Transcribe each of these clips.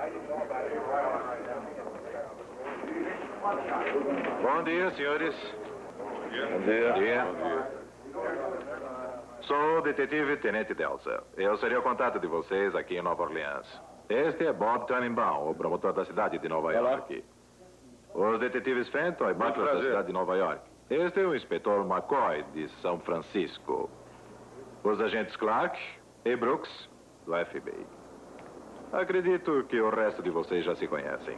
Bom dia, senhores. Bom dia. Sou o detetive Tenente Delsa. Eu serei o contato de vocês aqui em Nova Orleans. Este é Bob Tannenbaum, o promotor da cidade de Nova York. Os detetives Fenton e Butler da cidade de Nova York. Este é o inspetor McCoy, de São Francisco. Os agentes Clark e Brooks, do FBI. Acredito que o resto de vocês já se conhecem.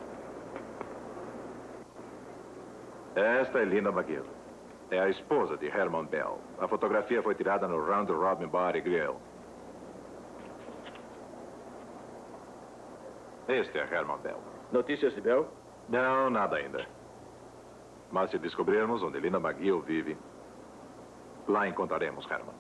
Esta é Linda McGill. É a esposa de Herman Bell. A fotografia foi tirada no Round Robin Bar e Grill. Este é Herman Bell. Notícias de Bell? Não, nada ainda. Mas se descobrirmos onde Linda McGill vive, lá encontraremos Herman.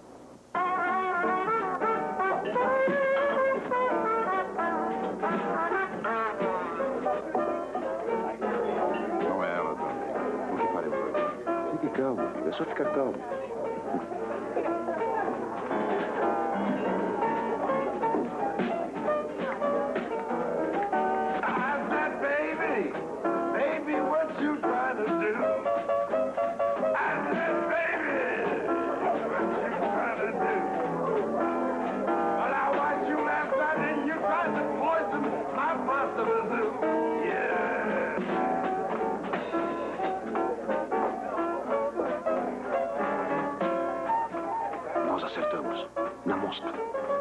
Não é ela também. O que faremos hoje? Fique calmo, é só ficar calmo. Nós acertamos. Na mosca.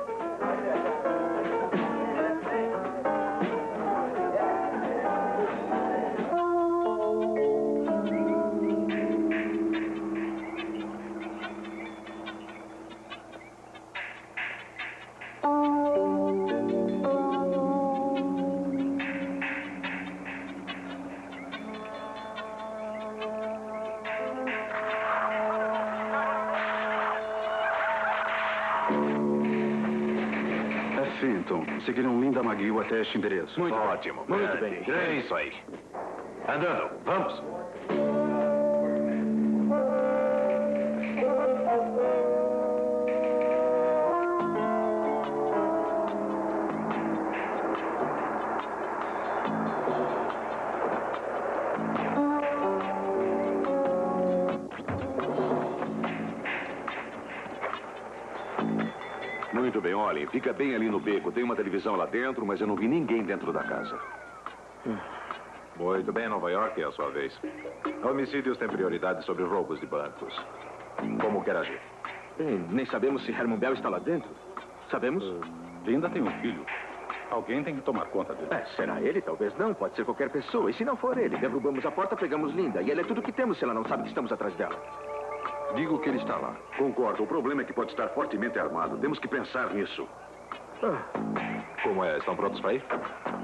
Fenton, seguiram Linda McGill até este endereço. Muito ótimo. Muito bem. É isso aí. Andando, vamos. Muito bem, olhem, fica bem ali no beco. Tem uma televisão lá dentro, mas eu não vi ninguém dentro da casa. Muito bem, Nova York é a sua vez. Homicídios têm prioridade sobre roubos de bancos. Como quer agir? Bem, nem sabemos se Herman Bell está lá dentro. Sabemos? Linda tem um filho. Alguém tem que tomar conta dele. Será ele? Talvez não. Pode ser qualquer pessoa. E se não for ele, derrubamos a porta, pegamos Linda. E ela é tudo que temos se ela não sabe que estamos atrás dela. Digo que ele está lá. Concordo. O problema é que pode estar fortemente armado. Temos que pensar nisso. Como é? Estão prontos para ir?